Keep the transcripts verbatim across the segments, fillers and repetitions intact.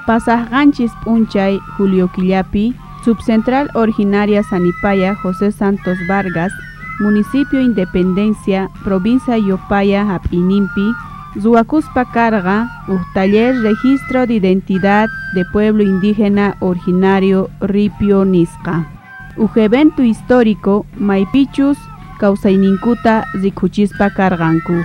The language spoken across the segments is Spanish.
Pasajganchis Punchay Julio Quillapi, Subcentral Originaria Sanipaya José Santos Vargas, Municipio Independencia, Provincia Yopaya Apinimpi, Zuacuspa Carga, Taller Registro de Identidad de Pueblo Indígena Originario Ripio Nisqa. Evento histórico Maipichus Causainincuta Zikuchispa Carganku.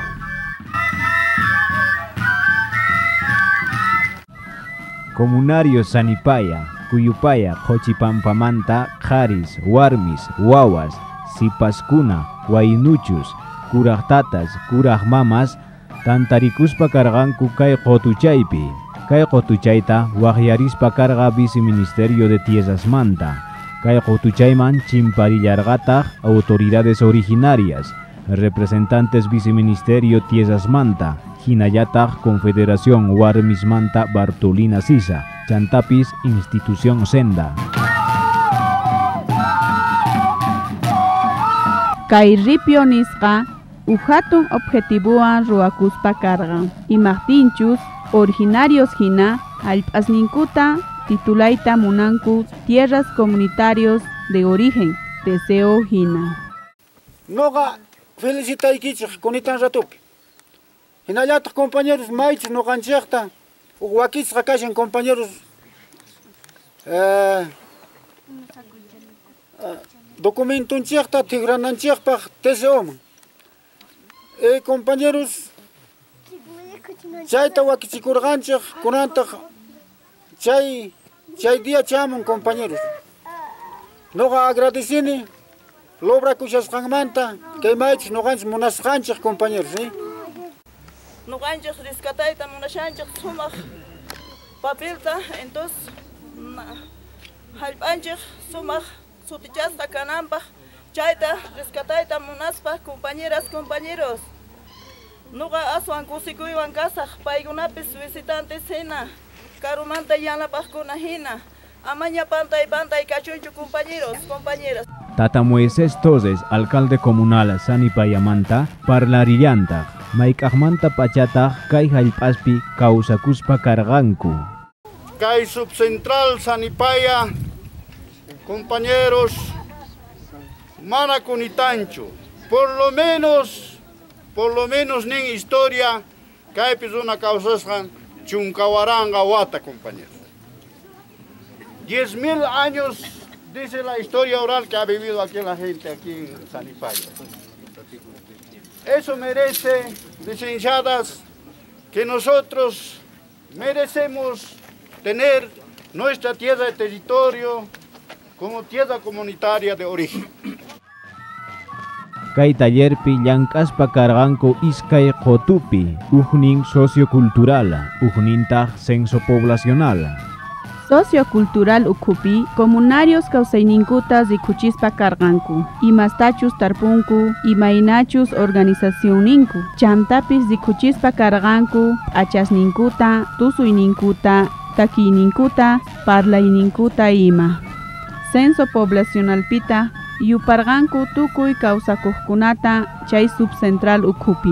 Comunario Sanipaya, Cuyupaya, Xochipampamanta, Jaris, Warmis, Wawas, Sipaskuna, Wainuchus, Kurajtatas, Kurajmamas, Tantarikuspa Carganku Kay Qotuchaypi. Kay Qotuchayta, Waqyarispa Carga Viceministerio de Tierras Manta. Kay Qotuchayman Chimparillargataq autoridades originarias, representantes Viceministerio Tierras Manta, Hinayataq Confederación Warmis Manta Bartolina Sisa, Chantapis Institución Senda. Kay Ripio Nisqa, Ujatun objetivoan Ruacuspa Carga, y Martinchus, originarios Hina, Alpasninkuta, Titulaita Munanku, tierras comunitarios de origen, Deseo Hina. Noga felicitaikichik kunitan ratupi. Hinayata compañeros maichus no ganchekta, uguakis rakashen compañeros eh, documentum chekta tigrananchekpa teseoman. Eh, compañeros, chayta wakichikurganchek kunanta chay chay día chaman compañeros. Noga agradecini lobra kushasqanmanta kay maichus noganchik munasqanchik compañeros, ¿sí? Noganchik rescatayta munashanchik sumaq papelta, entonces hallp'anchik sumaq sutichasqa kananpaq chayta rescatayta munaspa compañeras compañeros. Nuqa aswan kusikuywan kasaq paykunapis visitantes hina karumanta yanapaqkuna hina amaña pantay pantay kachunchu compañeros compañeras. Tata Moisés Toses, alcalde comunal Sanipayamanta, parlarilanta, maikajmanta pachata, kay hallp'aspi kawsakuspa karganku. Kay subcentral Sanipaya, compañeros, mana kunitanchu, por lo menos, por lo menos nin historia, kaypis una causasqan chunkawaranga wata, compañeros. Diez mil años dice la historia oral que ha vivido aquí la gente, aquí en Sanipaya. Eso merece, licenciadas, que nosotros merecemos tener nuestra tierra de territorio como tierra comunitaria de origen. Kay tallerpi llank'aspa karganku iskay qotupi, ujnin sociocultural, ujnintaq censo poblacional. Sociocultural ukupi, comunarios causaininkutas rikuchispa karganku, imastachus tarpunku, imainachus organizacioninku, chantapis rikuchispa karganku, achasninkuta, tusuyninkuta, takininkuta, parlayninkuta ima. Censo poblacional pita, yuparganku tukuy kawsakuqkunata chay subcentral ukupi.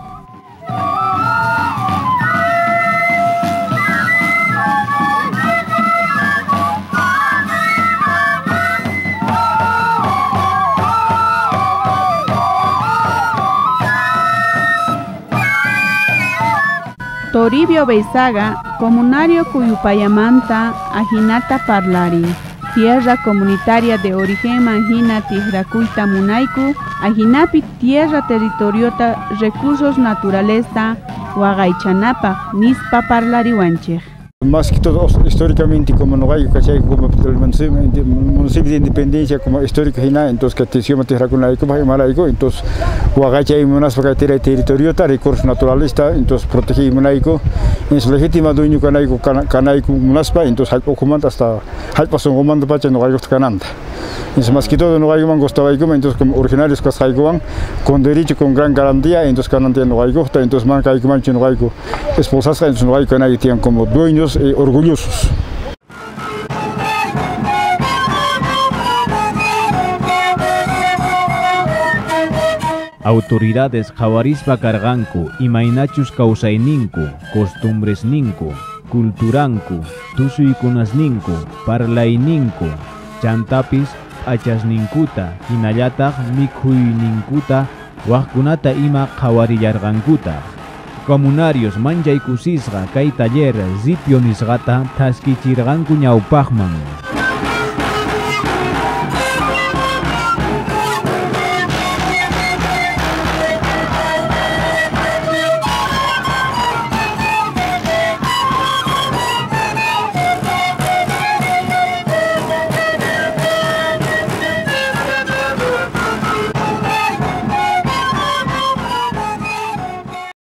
Toribio Beizaga, comunario Cuyupayamanta, Ajinata Parlari. Tierra comunitaria de origen Manjina Tigracuita Munaiku, Ajinapi tierra territoriota recursos naturalesta, Huagaichanapa, Nispa Parlariwanchej. Más que todo históricamente como Nogayo, ¿cachai? Como el municipio de Independencia como histórico hina, entonces que te sioma tierra con laico, malaico, entonces Huagachay monas para tierra territorio, recursos naturalista, entonces proteger monaico, en su legítima dueño canaico canaico monaspa, entonces hay comando hasta hay paso comando para que Nogayo cananta. Entonces más que todo Nogayo man gustaba entonces como originarios que saigoan con derecho con gran garantía, entonces canante Nogayo, entonces man caico man Nogayo esposas en su Nogayo canaico tienen como dueños y orgullosos. Autoridades Jawarispa Carganku, Imainachus Causaininku, Costumbres Ninku, kulturanku, tusuykunasninku, parlayninku, chantapis achasninkuta, hinallataq mikhuyninkuta, waqkunata ima qhawarillarqankuta. Comunarios manchaykusisqa kay taller zipio nisqata taskichirqanku ñawpaqman.